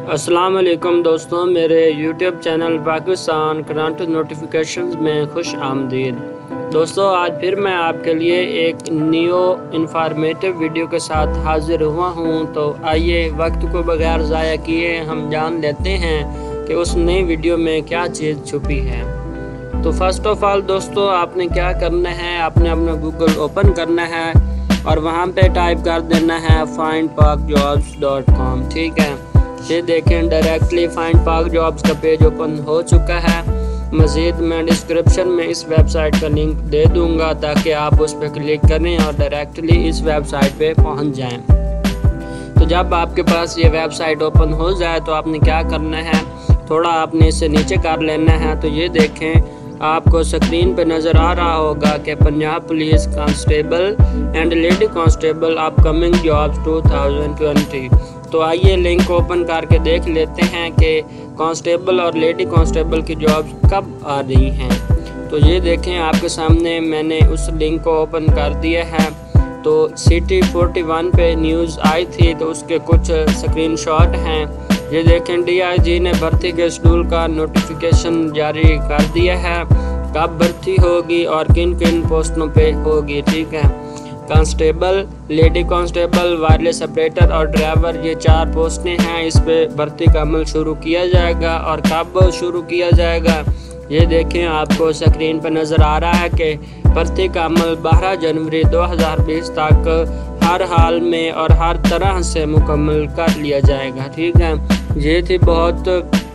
अस्सलाम वालेकुम दोस्तों, मेरे YouTube channel Pakistan current notifications में खुश आमदीद। दोस्तों, आज फिर मैं आपके लिए एक न्यू इंफॉर्मेटिव वीडियो के साथ हाज़िर हुआ हूं। तो आइए वक्त को बगैर ज़ाया किए हम जान लेते हैं कि उस नई वीडियो में क्या चीज़ छुपी है। तो फर्स्ट ऑफ ऑल दोस्तों, आपने क्या करना है, आपने अपना गूगल ओपन करना है और वहाँ पे टाइप कर देना है findparkjobs.com। ठीक है, ये देखें डायरेक्टली फाइंड पार्क जॉब्स का पेज ओपन हो चुका है। मज़ीद मैं डिस्क्रिप्शन में इस वेबसाइट का लिंक दे दूंगा ताकि आप उस पर क्लिक करें और डायरेक्टली इस वेबसाइट पे पहुंच जाएं। तो जब आपके पास ये वेबसाइट ओपन हो जाए तो आपने क्या करना है, थोड़ा आपने इसे नीचे कर लेना है। तो ये देखें, आपको स्क्रीन पे नज़र आ रहा होगा कि Punjab police constable and lady constable upcoming jobs 2020। तो आइए लिंक ओपन करके देख लेते हैं कि कांस्टेबल और लेडी कांस्टेबल की जॉब्स कब आ रही हैं। तो ये देखें, आपके सामने मैंने उस लिंक को ओपन कर दिया है। तो सिटी 41 पे न्यूज़ आई थी, तो उसके कुछ स्क्रीनशॉट हैं। ये देखें, DIG ने भर्ती के शेड्यूल का नोटिफिकेशन जारी कर दिया है, कब भर्ती होगी और किन किन पोस्टों पे होगी। ठीक है, constable, lady constable, wireless operator और ड्राइवर, ये 4 पोस्टें हैं। इस पे भर्ती का अमल शुरू किया जाएगा और कब शुरू किया जाएगा ये देखें, आपको स्क्रीन पर नज़र आ रहा है कि भर्ती का अमल 12 जनवरी 2020 तक हर हाल में और हर तरह से मुकम्मल कर लिया जाएगा। ठीक है, ये थी बहुत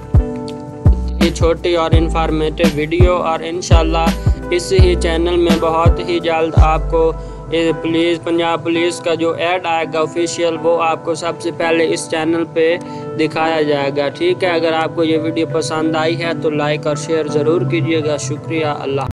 ही छोटी और इन्फॉर्मेटिव वीडियो और इंशाल्लाह इस ही चैनल में बहुत ही जल्द आपको पंजाब पुलिस का जो ऐड आएगा ऑफिशियल, वो आपको सबसे पहले इस चैनल पे दिखाया जाएगा। ठीक है, अगर आपको ये वीडियो पसंद आई है तो लाइक और शेयर ज़रूर कीजिएगा। शुक्रिया। अल्लाह।